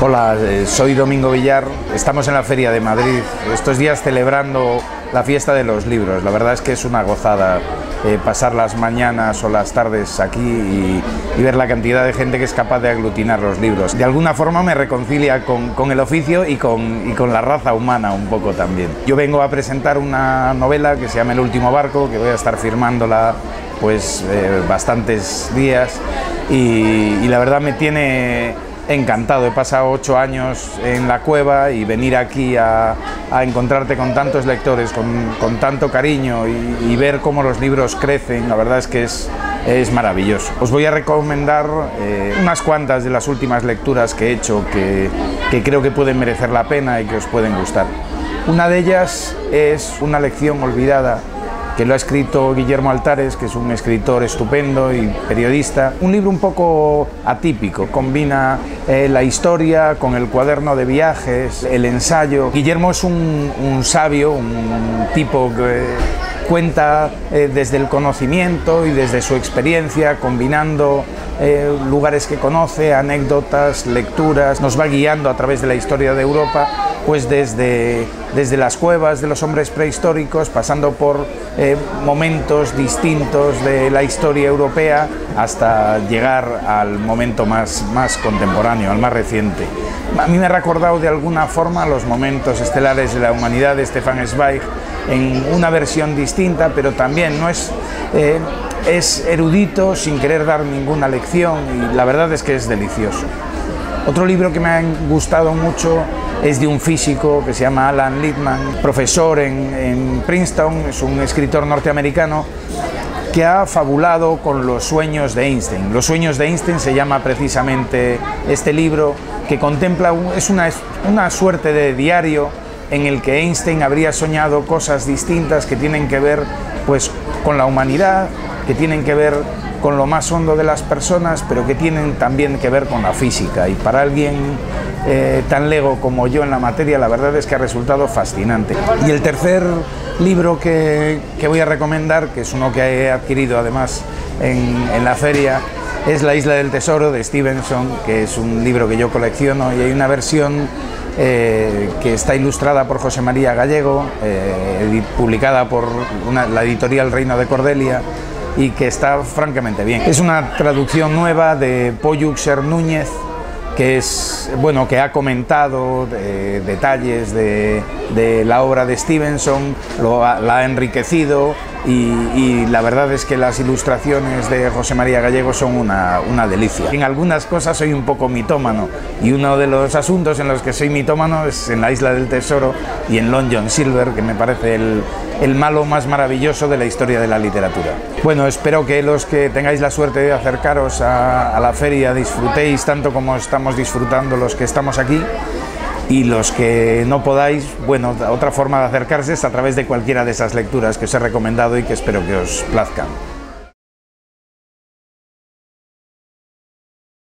Hola, soy Domingo Villar, estamos en la Feria de Madrid, estos días celebrando la fiesta de los libros. La verdad es que es una gozada pasar las mañanas o las tardes aquí y ver la cantidad de gente que es capaz de aglutinar los libros. De alguna forma me reconcilia con el oficio y con la raza humana un poco también. Yo vengo a presentar una novela que se llama El último barco, que voy a estar firmándola pues bastantes días y la verdad me tiene encantado. He pasado 8 años en la cueva y venir aquí a encontrarte con tantos lectores, con tanto cariño y ver cómo los libros crecen, la verdad es que es maravilloso. Os voy a recomendar unas cuantas de las últimas lecturas que he hecho que creo que pueden merecer la pena y que os pueden gustar. Una de ellas es Una lección olvidada, que lo ha escrito Guillermo Altares, que es un escritor estupendo y periodista. Un libro un poco atípico, combina la historia con el cuaderno de viajes, el ensayo. Guillermo es un sabio, un tipo que cuenta desde el conocimiento y desde su experiencia, combinando lugares que conoce, anécdotas, lecturas. Nos va guiando a través de la historia de Europa, pues desde las cuevas de los hombres prehistóricos, pasando por momentos distintos de la historia europea hasta llegar al momento más contemporáneo, al más reciente. A mí me ha recordado de alguna forma los momentos estelares de la humanidad de Stefan Zweig, en una versión distinta, pero también no es erudito sin querer dar ninguna lección y la verdad es que es delicioso. Otro libro que me ha gustado mucho es de un físico que se llama Alan Littman, profesor en Princeton, es un escritor norteamericano que ha fabulado con los sueños de Einstein. Los sueños de Einstein se llama precisamente este libro, que contempla, es una suerte de diario en el que Einstein habría soñado cosas distintas que tienen que ver pues con la humanidad, que tienen que ver con lo más hondo de las personas, pero que tienen también que ver con la física. Y para alguien tan lego como yo en la materia, la verdad es que ha resultado fascinante. Y el tercer libro que voy a recomendar, que es uno que he adquirido además en la feria, es La isla del tesoro de Stevenson, que es un libro que yo colecciono, y hay una versión que está ilustrada por José María Gallego, publicada por la editorial Reino de Cordelia, y que está francamente bien. Es una traducción nueva de Poyuxer Núñez, que que ha comentado detalles de la obra de Stevenson, la ha enriquecido y la verdad es que las ilustraciones de José María Gallego son una delicia. En algunas cosas soy un poco mitómano y uno de los asuntos en los que soy mitómano es en La isla del tesoro y en Long John Silver, que me parece el malo más maravilloso de la historia de la literatura. Bueno, espero que los que tengáis la suerte de acercaros a la feria disfrutéis tanto como estamos disfrutando los que estamos aquí, y los que no podáis, bueno, otra forma de acercarse es a través de cualquiera de esas lecturas que os he recomendado y que espero que os plazcan.